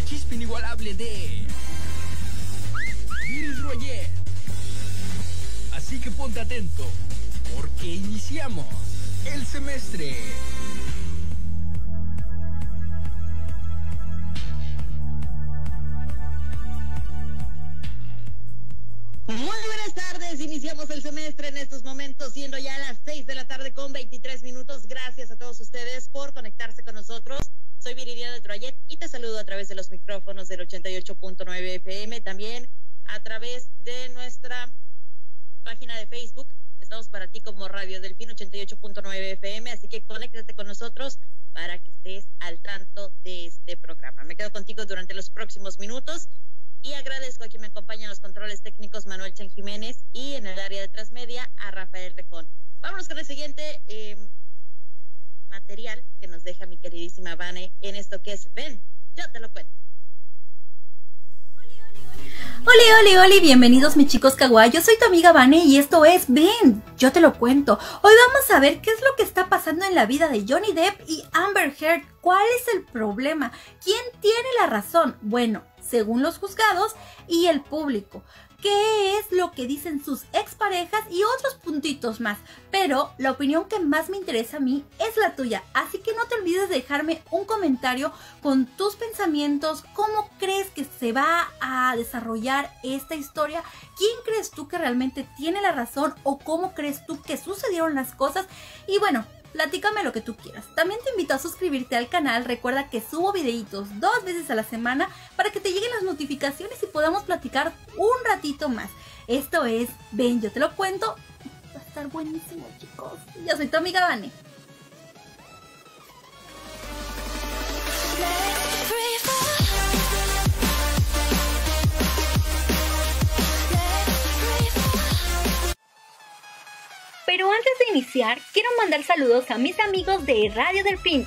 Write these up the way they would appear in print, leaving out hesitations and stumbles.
la chispa inigualable de Virus Royer. Así que ponte atento, porque iniciamos el semestre. Muy buenas tardes, iniciamos el semestre en estos momentos, siendo ya las 6 de la tarde con 23 minutos. Gracias a todos ustedes por conectarse con nosotros. Soy Viridiana Troyet y te saludo a través de los micrófonos del 88.9 FM, también a través de nuestra página de Facebook. Estamos para ti como Radio Delfín 88.9 FM, así que conéctate con nosotros para que estés al tanto de este programa. Me quedo contigo durante los próximos minutos. Y agradezco a quien me acompaña en los controles técnicos, Manuel Chen Jiménez, y en el área de Transmedia, a Rafael Rejón. Vámonos con el siguiente material que nos deja mi queridísima Vane en esto que es Ven, yo te lo cuento. Oli, bienvenidos mis chicos kawaii, yo soy tu amiga Vane y esto es Ven, yo te lo cuento. Hoy vamos a ver qué es lo que está pasando en la vida de Johnny Depp y Amber Heard. ¿Cuál es el problema? ¿Quién tiene la razón? Bueno, según los juzgados y el público. ¿Qué es lo que dicen sus exparejas y otros puntitos más? Pero la opinión que más me interesa a mí es la tuya, así que no te olvides de dejarme un comentario con tus pensamientos, cómo crees que se va a desarrollar esta historia, quién crees tú que realmente tiene la razón o cómo crees tú que sucedieron las cosas y bueno, platícame lo que tú quieras. También te invito a suscribirte al canal. Recuerda que subo videitos 2 veces a la semana para que te lleguen las notificaciones y podamos platicar un ratito más. Esto es Ven, yo te lo cuento. Va a estar buenísimo, chicos. Yo soy tu amiga Vane. Pero antes de iniciar, quiero mandar saludos a mis amigos de Radio Delfín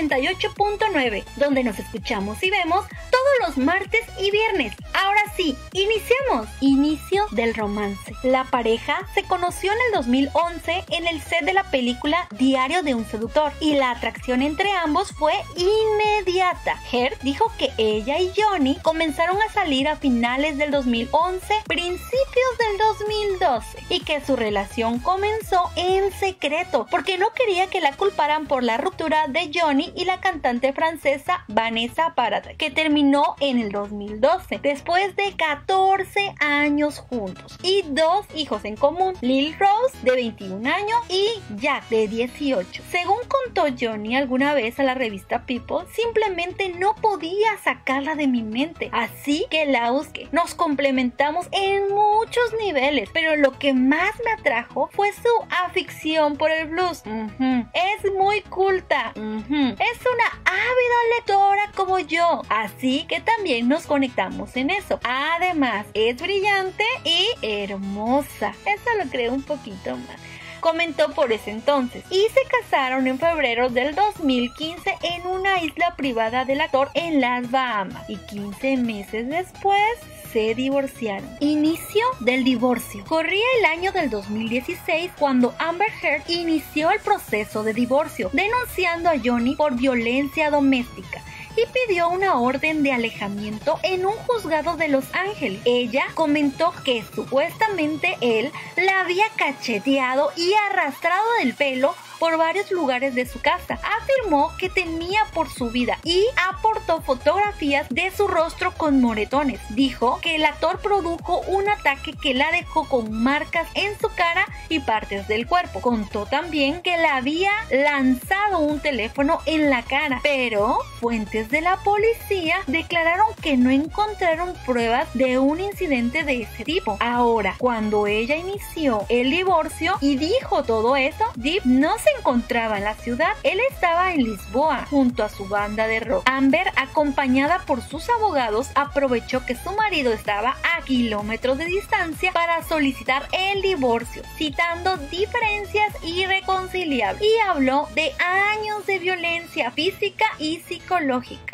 88.9, donde nos escuchamos y vemos todos los martes y viernes. Ahora sí, iniciamos. Inicio del romance. La pareja se conoció en el 2011 en el set de la película Diario de un seductor y la atracción entre ambos fue inmediata. Heard dijo que ella y Johnny comenzaron a salir a finales del 2011, principios del 2012 y que su relación comenzó en secreto porque no quería que la culparan por la ruptura de Johnny y la cantante francesa Vanessa Paradis, que terminó en el 2012 después de 14 años juntos y 2 hijos en común, Lily Rose de 21 años y Jack de 18. Según contó Johnny alguna vez a la revista People, simplemente no podía sacarla de mi mente, así que la busqué. Nos complementamos en muchos niveles, pero lo que más me atrajo fue su afición por el blues. Es muy culta. Es una ávida lectora como yo, así que también nos conectamos en eso. Además, es brillante y hermosa. Eso lo creo un poquito más. Comentó por ese entonces y se casaron en febrero del 2015 en una isla privada del actor en las Bahamas y 15 meses después se divorciaron. Inicio del divorcio. Corría el año del 2016 cuando Amber Heard inició el proceso de divorcio, denunciando a Johnny por violencia doméstica y pidió una orden de alejamiento en un juzgado de Los Ángeles. Ella comentó que supuestamente él la había cacheteado y arrastrado del pelo por varios lugares de su casa. Afirmó que temía por su vida y aportó fotografías de su rostro con moretones. Dijo que el actor produjo un ataque que la dejó con marcas en su cara y partes del cuerpo. Contó también que le había lanzado un teléfono en la cara, pero fuentes de la policía declararon que no encontraron pruebas de un incidente de ese tipo. Ahora, cuando ella inició el divorcio y dijo todo eso, Depp no se encontraba en la ciudad. Él estaba en Lisboa junto a su banda de rock. Amber, acompañada por sus abogados, aprovechó que su marido estaba a kilómetros de distancia para solicitar el divorcio, citando diferencias irreconciliables, y habló de años de violencia física y psicológica.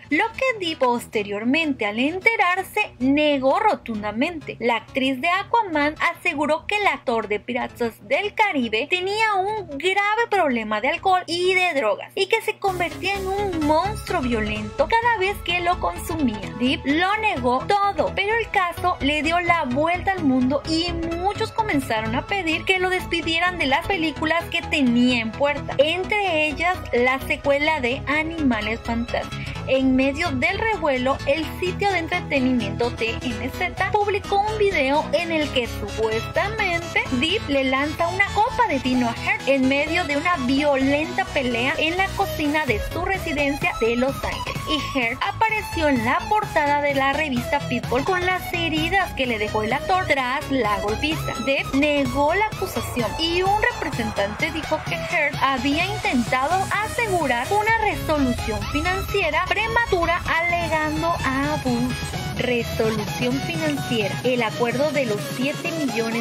lo que Depp posteriormente, al enterarse, negó rotundamente. La actriz de Aquaman aseguró que el actor de Piratas del Caribe tenía un grave problema de alcohol y de drogas y que se convertía en un monstruo violento cada vez que lo consumía. Depp lo negó todo, pero el caso le dio la vuelta al mundo y muchos comenzaron a pedir que lo despidieran de las películas que tenía en puerta, entre ellas la secuela de Animales Fantásticos. En medio del revuelo, el sitio de entretenimiento TMZ publicó un video en el que supuestamente Depp le lanza una copa de vino a Heard en medio de una violenta pelea en la cocina de su residencia de Los Ángeles. Y Heard apareció en la portada de la revista People con las heridas que le dejó el actor tras la golpiza. Depp negó la acusación y un representante dijo que Heard había intentado asegurar una resolución financiera prematura alegando abuso. Resolución financiera, el acuerdo de los $7 millones.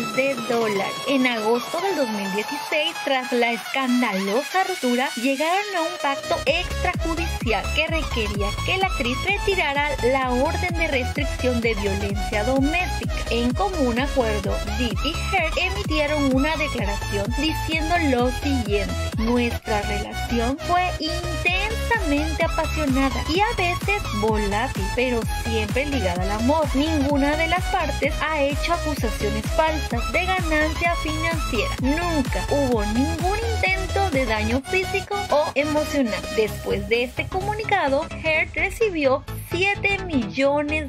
En agosto del 2016, tras la escandalosa ruptura, llegaron a un pacto extrajudicial que requería que la actriz retirara la orden de restricción de violencia doméstica. En común acuerdo, Depp y Heard emitieron una declaración diciendo lo siguiente: nuestra relación fue intensamente apasionada y a veces volátil, pero siempre ligada al amor. Ninguna de las partes ha hecho acusaciones falsas de ganancia financiera. Nunca hubo ningún intento de daño físico o emocional. Después de este comunicado, Heard recibió $7 millones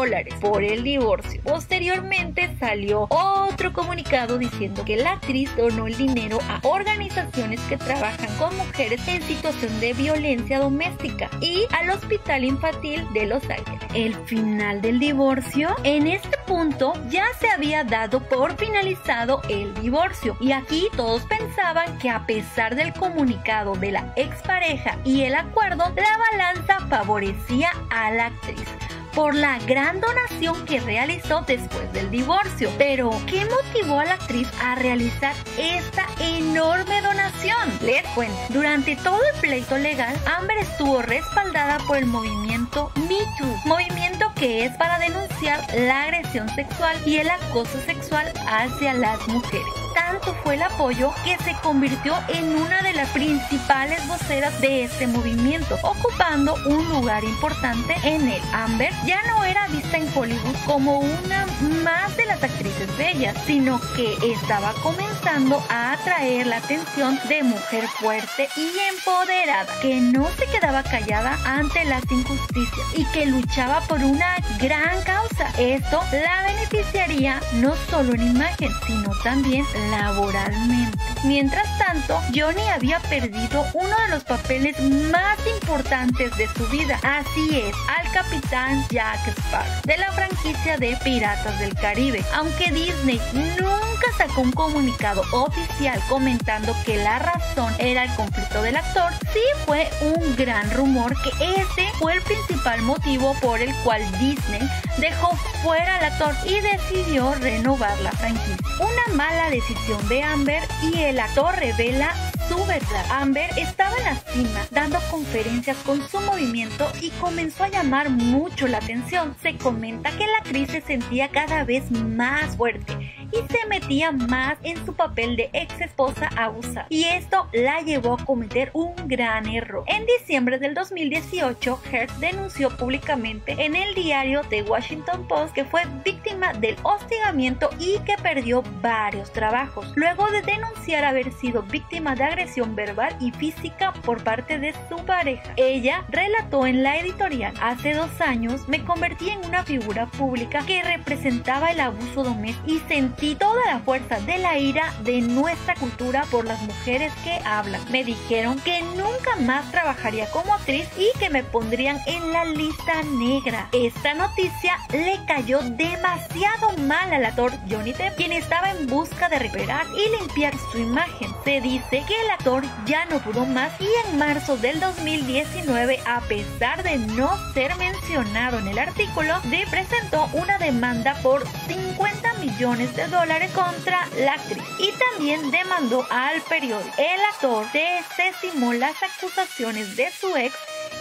por el divorcio. Posteriormente salió otro comunicado diciendo que la actriz donó el dinero a organizaciones que trabajan con mujeres en situación de violencia doméstica y al Hospital Infantil de Los Ángeles. El final del divorcio. En este punto ya se había dado por finalizado el divorcio y aquí todos pensaban que a pesar del comunicado de la expareja y el acuerdo, la balanza favorecía a la actriz por la gran donación que realizó después del divorcio. Pero, ¿qué motivó a la actriz a realizar esta enorme donación? Les cuento. Durante todo el pleito legal, Amber estuvo respaldada por el movimiento Me Too, movimiento que es para denunciar la agresión sexual y el acoso sexual hacia las mujeres. Tanto fue el apoyo que se convirtió en una de las principales voceras de este movimiento, ocupando un lugar importante en él. Amber ya no era vista en Hollywood como una más de las actrices bellas, sino que estaba comenzando a atraer la atención de mujer fuerte y empoderada, que no se quedaba callada ante las injusticias y que luchaba por una gran causa. Esto la beneficiaría no solo en imagen, sino también laboralmente. Mientras tanto, Johnny había perdido uno de los papeles más importantes de su vida, así es, al capitán Jack Sparrow de la franquicia de Piratas del Caribe. Aunque Disney nunca sacó un comunicado oficial comentando que la razón era el conflicto del actor, sí fue un gran rumor que ese fue el principal motivo por el cual Disney dejó fuera al actor y decidió renovar la franquicia. Una mala decisión de Amber y el actor revela su verdad. Amber estaba en la cima dando conferencias con su movimiento y comenzó a llamar mucho la atención. Se comenta que la actriz se sentía cada vez más fuerte y se metía más en su papel de ex esposa abusada, y esto la llevó a cometer un gran error. En diciembre del 2018, Heard denunció públicamente en el diario The Washington Post que fue víctima del hostigamiento y que perdió varios trabajos, luego de denunciar haber sido víctima de agresión verbal y física por parte de su pareja. Ella relató en la editorial: hace 2 años me convertí en una figura pública que representaba el abuso doméstico y sentí toda la fuerza de la ira de nuestra cultura por las mujeres que hablan. Me dijeron que nunca más trabajaría como actriz y que me pondrían en la lista negra. Esta noticia le cayó demasiado mal al actor Johnny Depp, quien estaba en busca de recuperar y limpiar su imagen. Se dice que el actor ya no pudo más y en marzo del 2019, a pesar de no ser mencionado en el artículo, Depp presentó una demanda por $50 millones contra la actriz y también demandó al periódico. El actor desestimó las acusaciones de su ex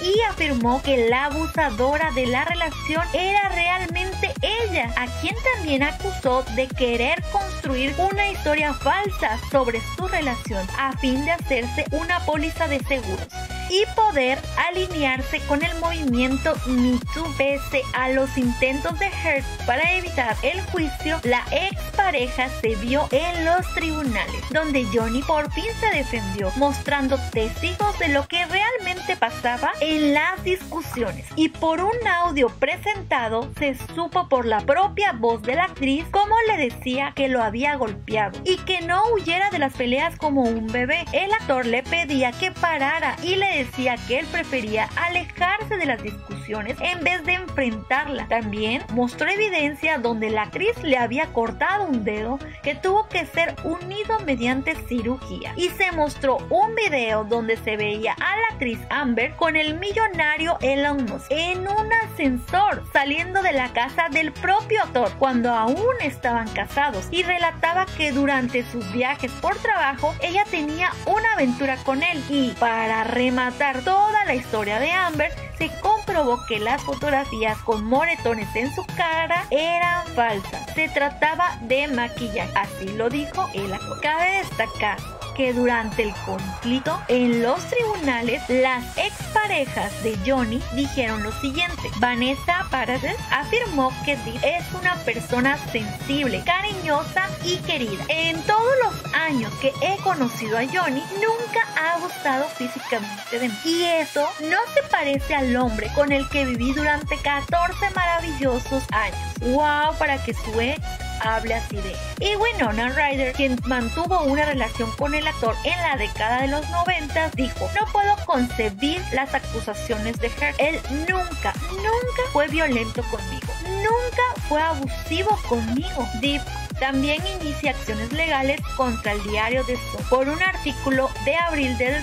y afirmó que la abusadora de la relación era realmente ella, a quien también acusó de querer construir una historia falsa sobre su relación a fin de hacerse una póliza de seguros y poder alinearse con el movimiento Me Too. Pese a los intentos de Heard para evitar el juicio, la expareja se vio en los tribunales, donde Johnny por fin se defendió, mostrando testigos de lo que realmente pasaba en las discusiones. Y por un audio presentado, se supo por la propia voz de la actriz cómo le decía que lo había golpeado y que no huyera de las peleas como un bebé. El actor le pedía que parara y le decía que él prefería alejarse de las discusiones en vez de enfrentarla. También mostró evidencia donde la actriz le había cortado un dedo que tuvo que ser unido mediante cirugía, y se mostró un video donde se veía a la actriz Amber con el millonario Elon Musk en un ascensor saliendo de la casa del propio actor cuando aún estaban casados, y relataba que durante sus viajes por trabajo ella tenía una aventura con él. Y para rematar toda la historia de Amber, se comprobó que las fotografías con moretones en su cara eran falsas. Se trataba de maquillaje, así lo dijo el actor. Cabe destacar que durante el conflicto en los tribunales, las exparejas de Johnny dijeron lo siguiente. Vanessa Paradis afirmó que Depp es una persona sensible, cariñosa y querida. En todos los años que he conocido a Johnny, nunca ha gustado físicamente de mí, y eso no se parece al hombre con el que viví durante 14 maravillosos años. Wow, para que su ex hable así de él. Y Winona Ryder, quien mantuvo una relación con el actor en la década de los 90, dijo: no puedo concebir las acusaciones de Heard. Él nunca fue violento conmigo, nunca fue abusivo conmigo. Depp también inicia acciones legales contra el diario The Sun por un artículo de abril del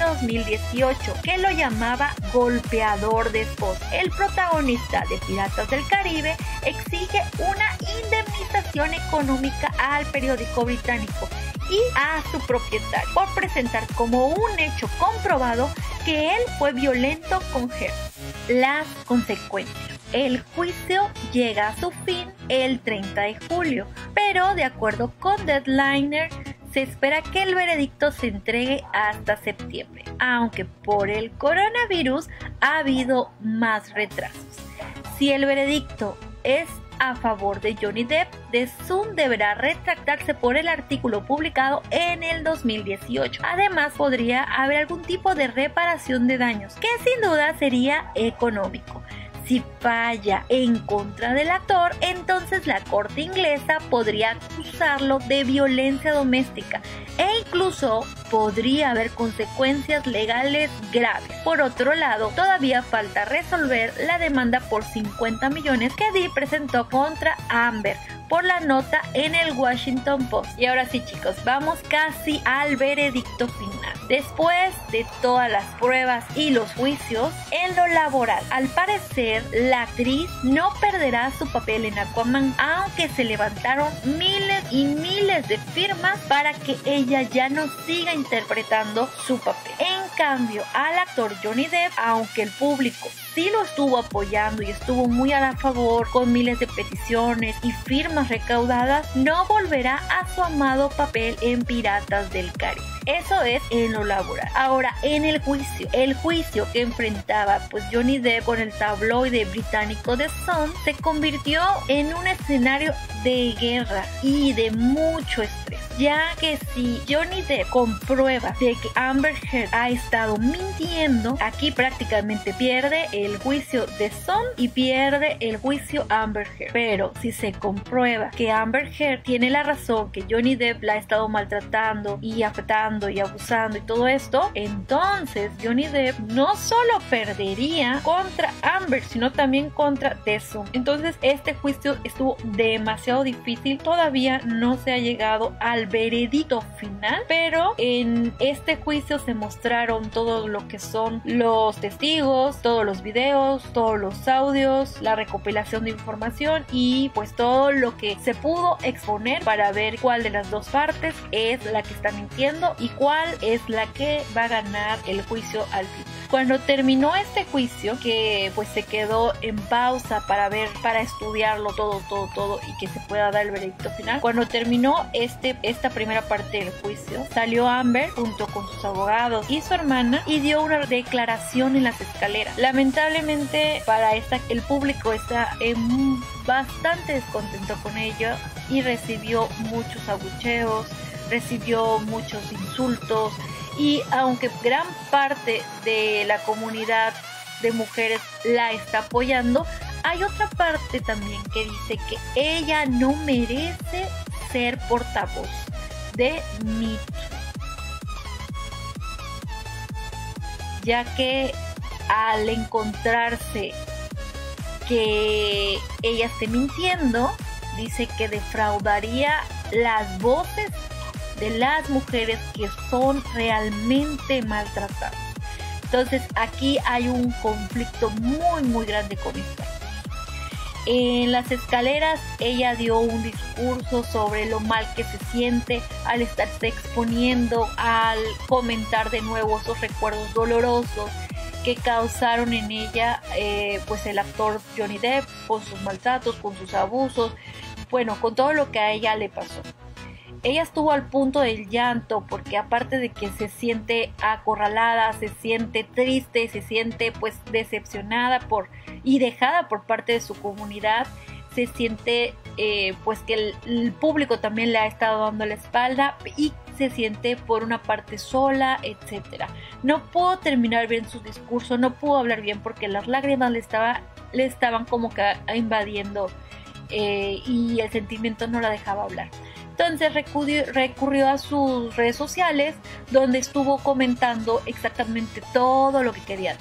2018 que lo llamaba golpeador de esposa. El protagonista de Piratas del Caribe exige una indemnización económica al periódico británico y a su propietario por presentar como un hecho comprobado que él fue violento con Heard. Las consecuencias. El juicio llega a su fin el 30 de julio, pero de acuerdo con Deadliner, se espera que el veredicto se entregue hasta septiembre, aunque por el coronavirus ha habido más retrasos. Si el veredicto es a favor de Johnny Depp, The Sun deberá retractarse por el artículo publicado en el 2018. Además, podría haber algún tipo de reparación de daños, que sin duda sería económico. Si falla en contra del actor, entonces la corte inglesa podría acusarlo de violencia doméstica e incluso podría haber consecuencias legales graves. Por otro lado, todavía falta resolver la demanda por 50 millones que Depp presentó contra Amber por la nota en el Washington Post. Y ahora sí, chicos, vamos casi al veredicto final. Después de todas las pruebas y los juicios, en lo laboral, al parecer, la actriz no perderá su papel en Aquaman, aunque se levantaron miles y miles de firmas para que ella ya no siga interpretando su papel. En cambio, al actor Johnny Depp, aunque el público sí lo estuvo apoyando y estuvo muy a favor con miles de peticiones y firmas recaudadas, no volverá a su amado papel en Piratas del Caribe. Eso es en lo laboral. Ahora, en el juicio que enfrentaba pues Johnny Depp con el tabloide británico The Sun se convirtió en un escenario de guerra y de mucho estrés, ya que si Johnny Depp comprueba de que Amber Heard ha estado mintiendo, aquí prácticamente pierde el juicio The Sun y pierde el juicio Amber Heard. Pero si se comprueba que Amber Heard tiene la razón, que Johnny Depp la ha estado maltratando y afectando y abusando y todo esto, entonces Johnny Depp no solo perdería contra Amber, sino también contra The Sun. Entonces este juicio estuvo demasiado difícil. Todavía no se ha llegado al veredicto final, pero en este juicio se mostraron todo lo que son los testigos, todos los videos, todos los audios, la recopilación de información y pues todo lo que se pudo exponer para ver cuál de las dos partes es la que está mintiendo y cuál es la que va a ganar el juicio al final. cuando terminó este juicio, que pues se quedó en pausa para estudiarlo todo y que se pueda dar el veredicto final, cuando terminó esta primera parte del juicio, salió Amber junto con sus abogados y su hermana y dio una declaración en las escaleras. Lamentablemente para el público está bastante descontento con ella y recibió muchos abucheos, recibió muchos insultos, y aunque gran parte de la comunidad de mujeres la está apoyando, hay otra parte también que dice que ella no merece ser portavoz de Me Too, ya que al encontrarse que ella esté mintiendo, dice que defraudaría las voces de las mujeres que son realmente maltratadas. Entonces aquí hay un conflicto muy grande con esto. En las escaleras ella dio un discurso sobre lo mal que se siente al estarse exponiendo, al comentar de nuevo esos recuerdos dolorosos que causaron en ella pues el actor Johnny Depp, con sus maltratos, con sus abusos, bueno, con todo lo que a ella le pasó. Ella estuvo al punto del llanto porque aparte de que se siente acorralada, se siente triste, se siente pues decepcionada y dejada por parte de su comunidad, se siente pues que el público también le ha estado dando la espalda y se siente por una parte sola, etcétera. No pudo terminar bien su discurso, no pudo hablar bien porque las lágrimas le estaban como que invadiendo y el sentimiento no la dejaba hablar. Entonces recurrió a sus redes sociales, donde estuvo comentando exactamente todo lo que quería.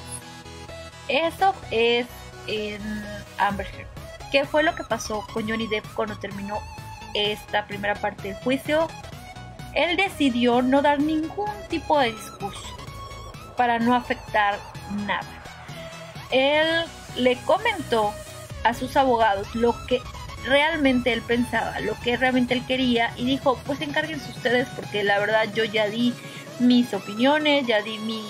Eso es en Amber Heard. ¿Qué fue lo que pasó con Johnny Depp cuando terminó esta primera parte del juicio? Él decidió no dar ningún tipo de discurso para no afectar nada. Él le comentó a sus abogados lo que realmente él pensaba, lo que realmente él quería, y dijo, pues encárguense ustedes porque la verdad yo ya di mis opiniones, ya di mis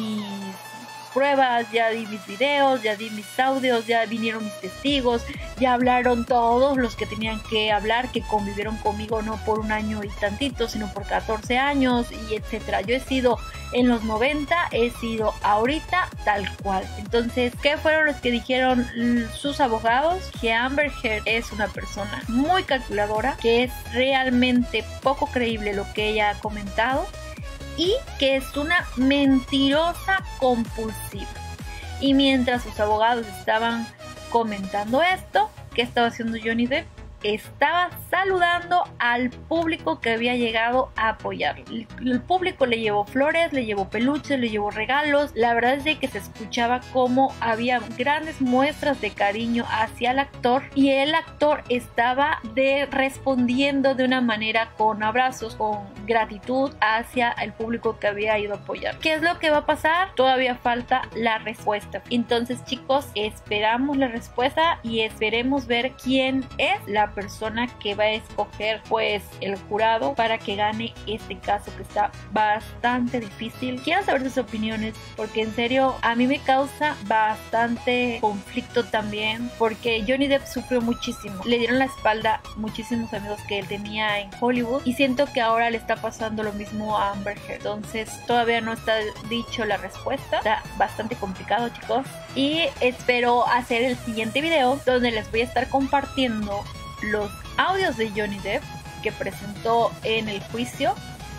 pruebas, ya di mis videos, ya di mis audios, ya vinieron mis testigos, ya hablaron todos los que tenían que hablar, que convivieron conmigo no por un año y tantito, sino por 14 años y etcétera. Yo he sido en los 90, he sido ahorita tal cual. Entonces, ¿qué fueron los que dijeron sus abogados? Que Amber Heard es una persona muy calculadora, que es realmente poco creíble lo que ella ha comentado, y que es una mentirosa compulsiva. Y mientras sus abogados estaban comentando esto, ¿qué estaba haciendo Johnny Depp? Estaba saludando al público que había llegado a apoyarlo. El público le llevó flores, le llevó peluches, le llevó regalos. La verdad es de que se escuchaba como había grandes muestras de cariño hacia el actor, y el actor estaba respondiendo de una manera con abrazos, con gratitud hacia el público que había ido a apoyar. ¿Qué es lo que va a pasar? Todavía falta la respuesta. Entonces, chicos, esperamos la respuesta y esperemos ver quién es la persona que va a escoger pues el jurado para que gane este caso, que está bastante difícil. Quiero saber sus opiniones porque en serio a mí me causa bastante conflicto también, porque Johnny Depp sufrió muchísimo, le dieron la espalda muchísimos amigos que él tenía en Hollywood, y siento que ahora le está pasando lo mismo a Amber Heard. Entonces todavía no está dicho la respuesta, está bastante complicado, chicos, y espero hacer el siguiente video donde les voy a estar compartiendo los audios de Johnny Depp que presentó en el juicio,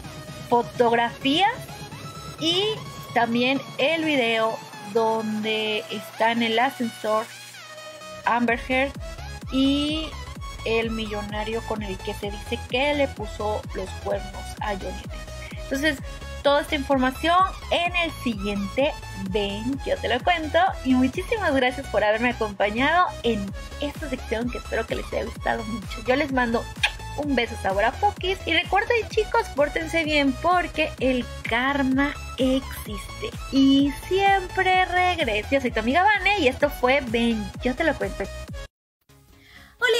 fotografías y también el video donde está en el ascensor Amber Heard y el millonario con el que se dice que le puso los cuernos a Johnny Depp. Entonces, toda esta información en el siguiente Ven, yo te lo cuento. Y muchísimas gracias por haberme acompañado en esta sección que espero que les haya gustado mucho. Yo les mando un beso sabor a Pokis. Y recuerden, chicos, pórtense bien porque el karma existe y siempre regresa. Yo soy tu amiga Vane y esto fue Ven, yo te lo cuento. Hola.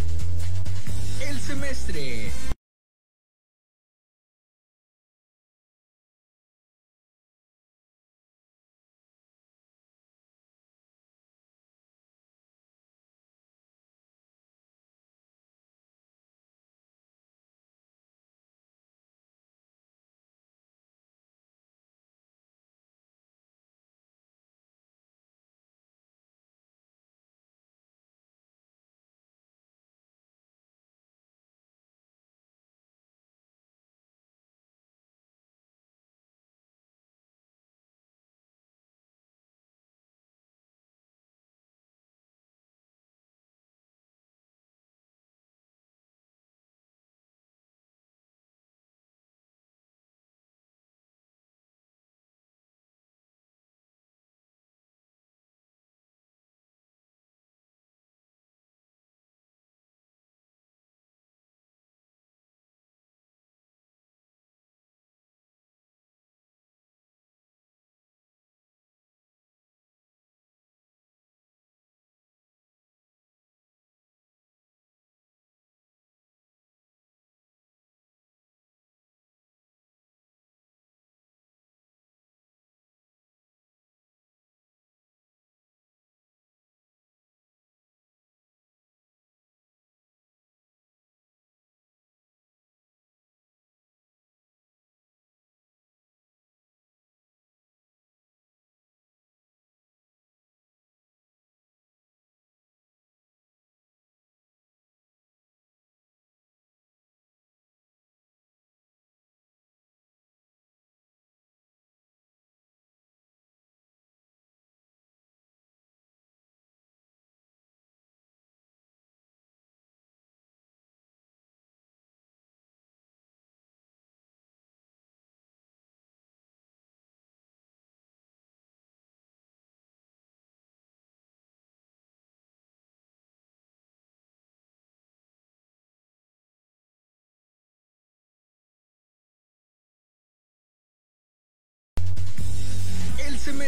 El semestre.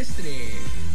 semestre.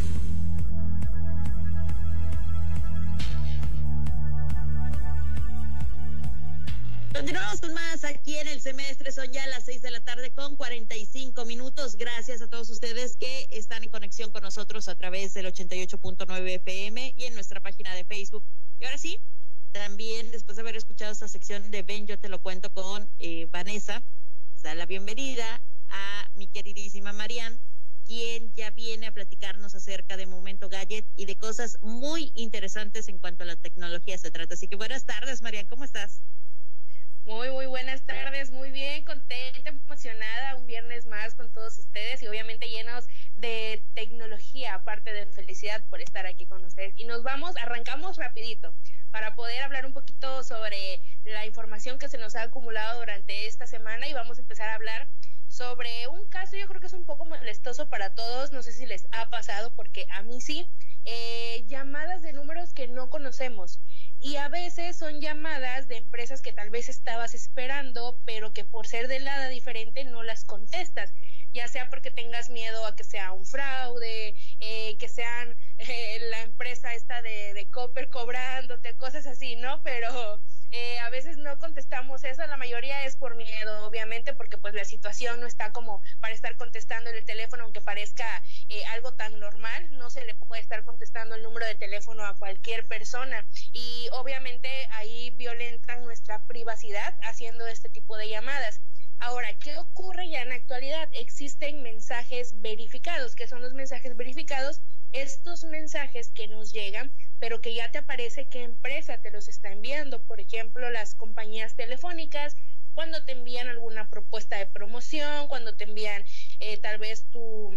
Continuamos con más aquí en el semestre. Son ya las 6 de la tarde con 45 minutos. Gracias a todos ustedes que están en conexión con nosotros a través del 88.9 FM y en nuestra página de Facebook. Y ahora sí, también después de haber escuchado esta sección de Ven, yo te lo cuento con Vanessa, da la bienvenida a mi queridísima Marian, quien ya viene a platicarnos acerca de Momento Gadget y de cosas muy interesantes en cuanto a la tecnología se trata. Así que buenas tardes, Marian, ¿cómo estás? Muy buenas tardes, muy bien, contenta, emocionada, un viernes más con todos ustedes y obviamente llenos de tecnología, aparte de felicidad por estar aquí con ustedes. Y arrancamos rapidito para poder hablar un poquito sobre la información que se nos ha acumulado durante esta semana y vamos a empezar a hablar sobre un caso, yo creo que es un poco molestoso para todos, no sé si les ha pasado porque a mí sí, llamadas de números que no conocemos. Y a veces son llamadas de empresas que tal vez estabas esperando, pero que por ser de lado diferente no las contestas, ya sea porque tengas miedo a que sea un fraude, que sean la empresa esta de Copper cobrándote, cosas así, ¿no? Pero a veces no contestamos eso, la mayoría es por miedo, obviamente, porque pues la situación no está como para estar contestando el teléfono, aunque parezca algo tan normal, no se le puede estar contestando el número de teléfono a cualquier persona y obviamente ahí violentan nuestra privacidad haciendo este tipo de llamadas. Ahora, ¿qué ocurre ya en la actualidad? Existen mensajes verificados. ¿Qué son los mensajes verificados? Estos mensajes que nos llegan, pero que ya te aparece qué empresa te los está enviando. Por ejemplo, las compañías telefónicas, cuando te envían alguna propuesta de promoción, cuando te envían tal vez tu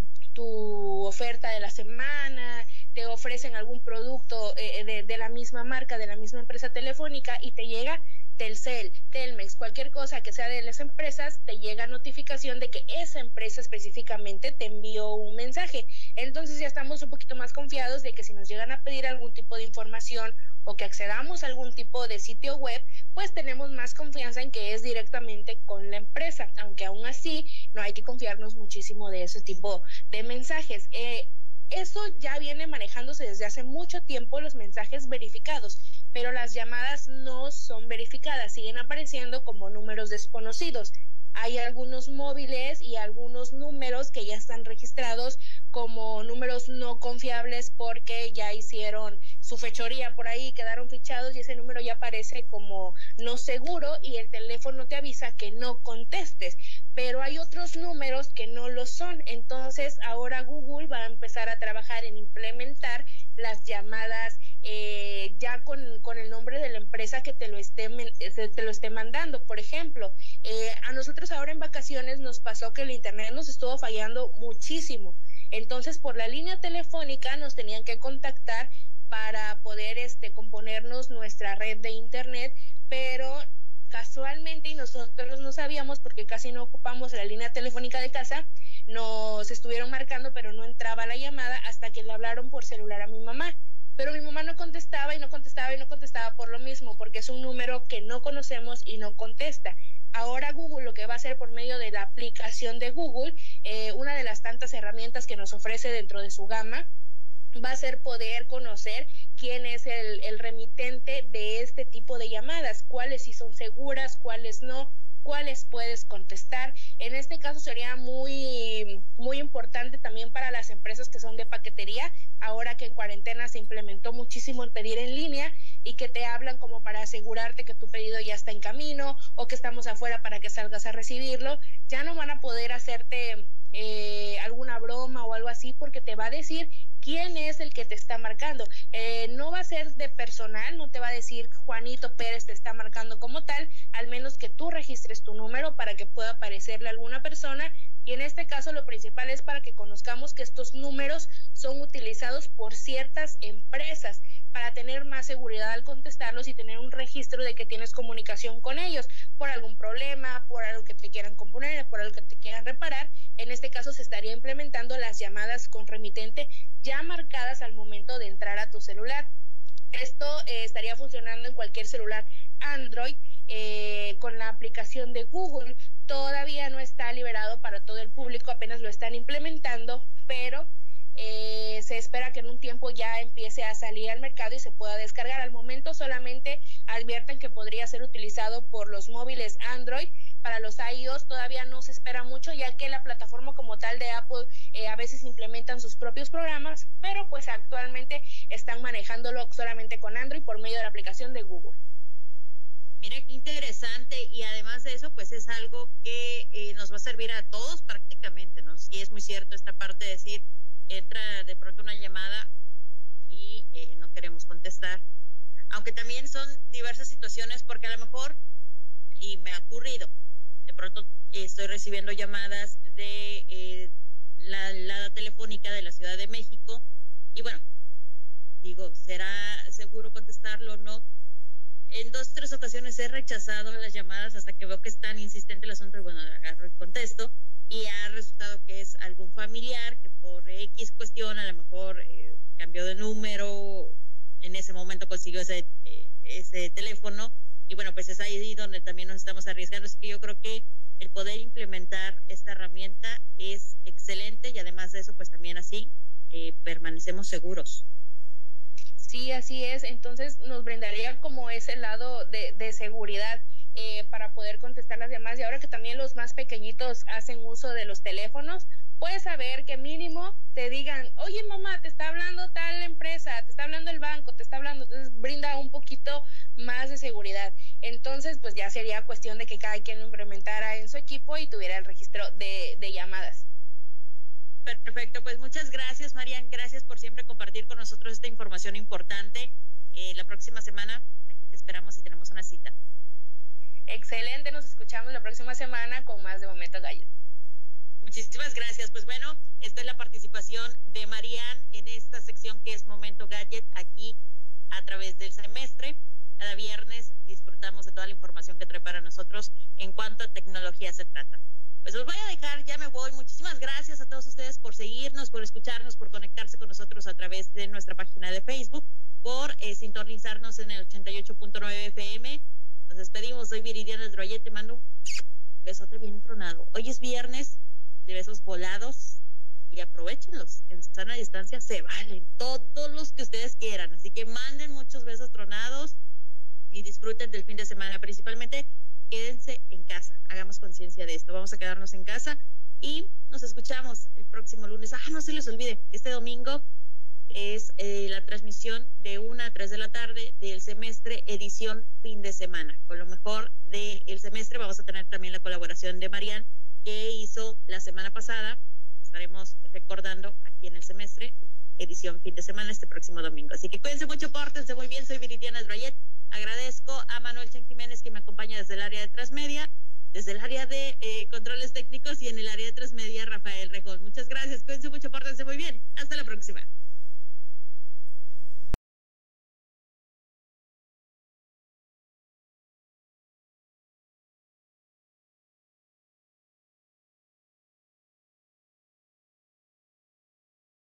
oferta de la semana, te ofrecen algún producto de la misma marca, de la misma empresa telefónica y te llega Telcel, Telmex, cualquier cosa que sea de las empresas, te llega notificación de que esa empresa específicamente te envió un mensaje. Entonces ya estamos un poquito más confiados de que si nos llegan a pedir algún tipo de información o que accedamos a algún tipo de sitio web, pues tenemos más confianza en que es directamente con la empresa, aunque aún así no hay que confiarnos muchísimo de ese tipo de mensajes. Eso ya viene manejándose desde hace mucho tiempo, los mensajes verificados, pero las llamadas no son verificadas, siguen apareciendo como números desconocidos. Hay algunos móviles y algunos números que ya están registrados como números no confiables porque ya hicieron su fechoría por ahí, quedaron fichados y ese número ya aparece como no seguro y el teléfono te avisa que no contestes. Pero hay otros números que no lo son, entonces ahora Google va a empezar a trabajar en implementar las llamadas ya con el nombre de la empresa que te lo esté mandando. Por ejemplo, a nosotros ahora en vacaciones nos pasó que el internet nos estuvo fallando muchísimo, entonces por la línea telefónica nos tenían que contactar para poder componernos nuestra red de internet, pero casualmente, y nosotros no sabíamos porque casi no ocupamos la línea telefónica de casa, nos estuvieron marcando pero no entraba la llamada hasta que le hablaron por celular a mi mamá, pero mi mamá no contestaba y no contestaba y no contestaba por lo mismo, porque es un número que no conocemos y no contesta. Ahora Google lo que va a hacer por medio de la aplicación de Google, una de las tantas herramientas que nos ofrece dentro de su gama, va a ser poder conocer quién es el remitente de este tipo de llamadas, cuáles sí son seguras, cuáles no, cuáles puedes contestar. En este caso sería muy importante también para las empresas que son de paquetería, ahora que en cuarentena se implementó muchísimo el pedir en línea y que te hablan como para asegurarte que tu pedido ya está en camino o que estamos afuera para que salgas a recibirlo. Ya no van a poder hacerte alguna broma o algo así porque te va a decir quién es el que te está marcando. No va a ser de personal, no te va a decir Juanito Pérez te está marcando como tal, al menos que tú registres tu número para que pueda aparecerle a alguna persona. Y en este caso lo principal es para que conozcamos que estos números son utilizados por ciertas empresas para tener más seguridad al contestarlos y tener un registro de que tienes comunicación con ellos por algún problema, por algo que te quieran componer, por algo que te quieran reparar. En este caso se estaría implementando las llamadas con remitente ya marcadas al momento de entrar a tu celular. Esto estaría funcionando en cualquier celular Android con la aplicación de Google. Todavía no está liberado para todo el público, apenas lo están implementando, pero tiempo ya empiece a salir al mercado y se pueda descargar. Al momento solamente advierten que podría ser utilizado por los móviles Android. Para los iOS todavía no se espera mucho, ya que la plataforma como tal de Apple a veces implementan sus propios programas, pero pues actualmente están manejándolo solamente con Android por medio de la aplicación de Google. Mira qué interesante, y además de eso, pues es algo que nos va a servir a todos prácticamente, ¿no? Sí, es muy cierto esta parte de decir, entra de pronto una llamada y no queremos contestar, aunque también son diversas situaciones, porque a lo mejor, y me ha ocurrido, de pronto estoy recibiendo llamadas de la telefónica de la Ciudad de México, y bueno, digo, ¿será seguro contestarlo o no? En 2 o 3 ocasiones he rechazado las llamadas hasta que veo que es tan insistente el asunto, y bueno, agarro y contesto, y ha resultado que es algún familiar que por X cuestión a lo mejor cambió de número, en ese momento consiguió ese teléfono, y bueno, pues es ahí donde también nos estamos arriesgando. Así que yo creo que el poder implementar esta herramienta es excelente, y además de eso, pues también así permanecemos seguros. Sí, así es. Entonces nos brindaría como ese lado de seguridad para poder contestar las llamadas. Y ahora que también los más pequeñitos hacen uso de los teléfonos, puedes saber que mínimo te digan, oye mamá, te está hablando tal empresa, te está hablando el banco, te está hablando. Entonces brinda un poquito más de seguridad. Entonces pues ya sería cuestión de que cada quien lo implementara en su equipo y tuviera el registro de llamadas. Perfecto, pues muchas gracias, Marian, gracias por siempre compartir con nosotros esta información importante. La próxima semana aquí te esperamos y tenemos una cita. Excelente, nos escuchamos la próxima semana con más de Momento Gadget. Muchísimas gracias. Pues bueno, esta es la participación de Marian en esta sección que es Momento Gadget, aquí a través del semestre. Cada viernes disfrutamos de toda la información que trae para nosotros en cuanto a tecnología se trata. Pues los voy a dejar, ya me voy. Muchísimas gracias a todos ustedes por seguirnos, por escucharnos, por conectarse con nosotros a través de nuestra página de Facebook, por sintonizarnos en el 88.9 FM. Nos despedimos, soy Viridiana Droyet, te mando un besote bien tronado. Hoy es viernes de besos volados y aprovechenlos, en sana distancia se valen, todos los que ustedes quieran, así que manden muchos besos tronados y disfruten del fin de semana. Principalmente quédense en casa, hagamos conciencia de esto, vamos a quedarnos en casa y nos escuchamos el próximo lunes. No se les olvide, este domingo es la transmisión de 1 a 3 de la tarde del semestre edición fin de semana. Con lo mejor del semestre vamos a tener también la colaboración de Marian, que hizo la semana pasada. Estaremos recordando aquí en el semestre edición fin de semana este próximo domingo. Así que cuídense mucho, pórtense muy bien. Soy Viridiana Droyet. Agradezco a Manuel Chen Jiménez, que me acompaña desde el área de Transmedia, desde el área de controles técnicos, y en el área de Transmedia Rafael Rejón. Muchas gracias, cuídense mucho, pórtense muy bien. Hasta